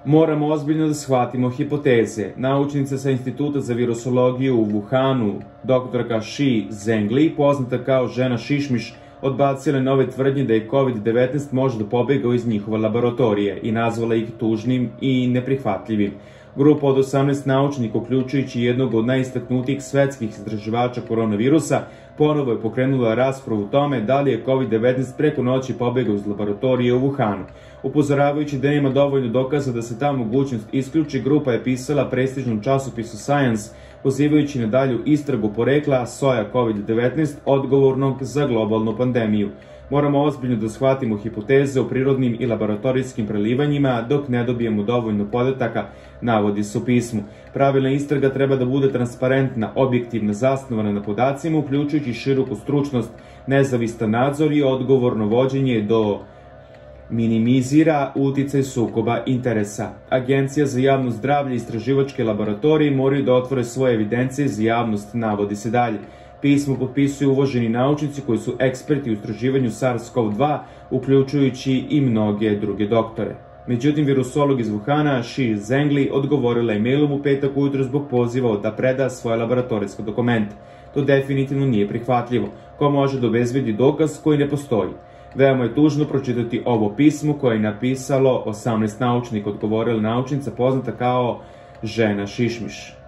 Moramo ozbiljno da shvatimo hipoteze. Naučnica sa Instituta za virusologiju u Wuhanu, doktorka Shi Zhengli, poznata kao žena šišmiš, odbacila je nove tvrdnje da je COVID-19 može da pobegao iz njihove laboratorije i nazvala ih tužnim i neprihvatljivim. Grupa od 18 naučnika, uključujući jednog od najistaknutijih svetskih istraživača koronavirusa, ponovo je pokrenula raspravu u tome da li je COVID-19 preko noći pobegao iz laboratorije u Wuhanu. Upozoravajući da nema dovoljno dokaza da se ta mogućnost isključi, grupa je pisala prestižnom časopisu Science, pozivajući na dalju istragu porekla soja COVID-19 odgovornog za globalnu pandemiju. Moramo ozbiljno da shvatimo hipoteze o prirodnim i laboratorijskim prelivanjima dok ne dobijemo dovoljno podataka, navodi se u pismu. Pravilna istraga treba da bude transparentna, objektivna, zasnovana na podacima, uključujući široku stručnost, nezavistan nadzor i odgovorno vođenje do minimizira uticaj sukoba interesa. Agencija za javno zdravlje i istraživačke laboratorije moraju da otvore svoje evidencije za javnost, navodi se dalje. Pismo potpisuju uvaženi naučnici koji su eksperti u istraživanju SARS-CoV-2, uključujući i mnoge druge doktore. Međutim, virusolog iz Wuhana, Shi Zhengli, odgovorila je mailom u petak ujutro zbog poziva da preda svoje laboratorijske dokumente. To definitivno nije prihvatljivo. Ko može da obezbedi dokaz koji ne postoji? Veoma je tužno pročitati ovo pismo koje je napisalo 18 naučnika, odgovorila naučnica poznata kao žena šišmiš.